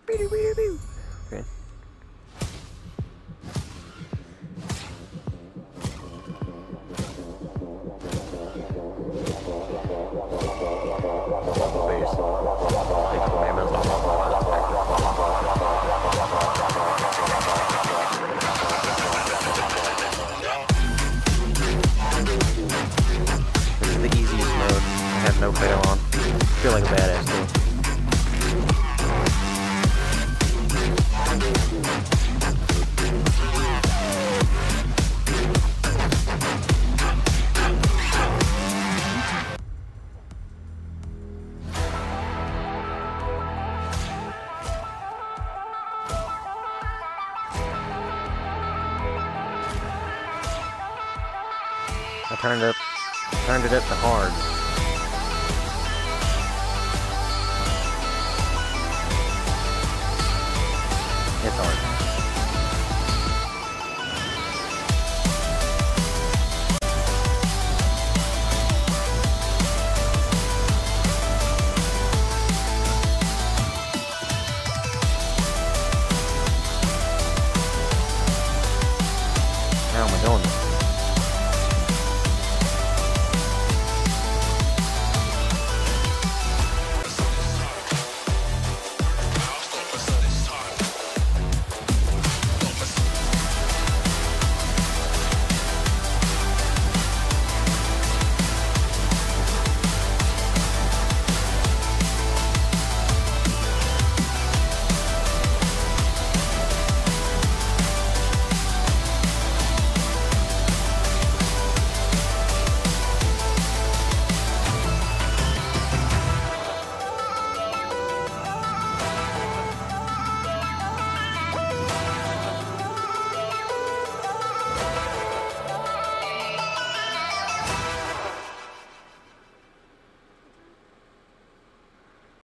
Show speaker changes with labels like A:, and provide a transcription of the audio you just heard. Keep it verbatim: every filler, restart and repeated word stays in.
A: Okay. This is the easiest mode. I have no fail on. I feel like a badass too. I turned up, turned it up to hard. It's hard.